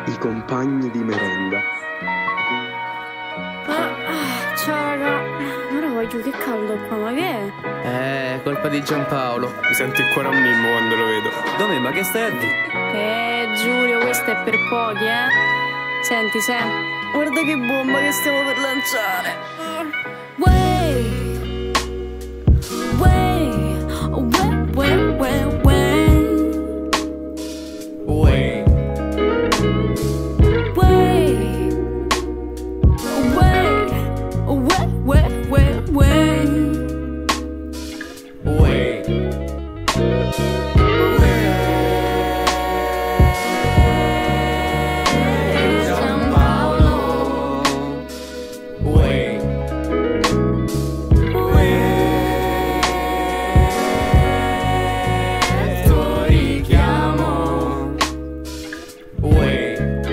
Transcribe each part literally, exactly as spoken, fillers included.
i compagni di merenda. Ah, ah, ciao raga, ora voglio, che caldo qua, ma che è? Eh, colpa di Giampaolo. Mi sento il cuore a mimmo quando lo vedo. Dove? Ma che stai a dire? Eh, Giulio, questo è per pochi, eh. Senti, Sam, guarda che bomba che stiamo per lanciare. Way, way, way, way, way, way. Way. Way, way, way, way, way, way. Way. Giampaolo. Way. Il tuo richiamo. Way.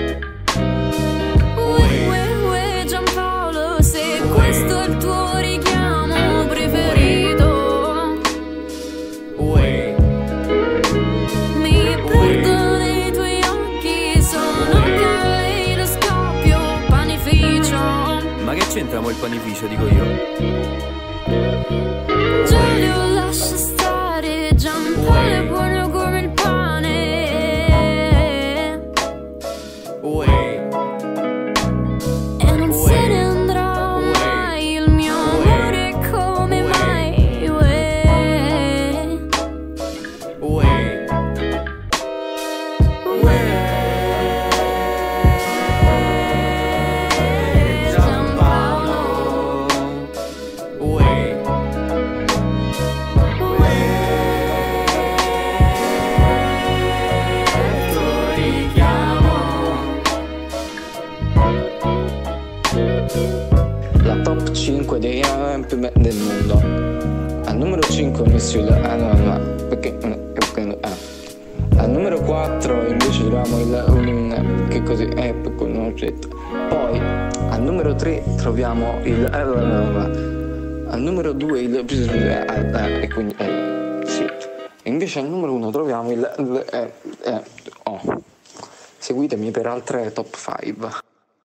Uè, uè, uè, Giampaolo, se questo è il tuo richiamo preferito, Way. mi perdo nei tuoi occhi, sono che lo scoppio, panificio. Ma che c'entriamo il panificio, dico io? Giulio, lascia stare, Giampaolo è buono come il pane. Way. E non se ne andrà mai, il mio amore come mai. Uè, Way. Giampaolo. Way. Il tuo richiamo. La top cinque dei ramen più belli del mondo. Al numero cinque ho messo il ah no no perché, perché ah. Al numero quattro invece troviamo il um, che così è perché non ho detto. Poi al numero tre troviamo il ah, no, no, no. Al numero due il ah, ah, e quindi eh, sì. E invece al numero uno troviamo il eh, eh, oh. Seguitemi per altre top cinque.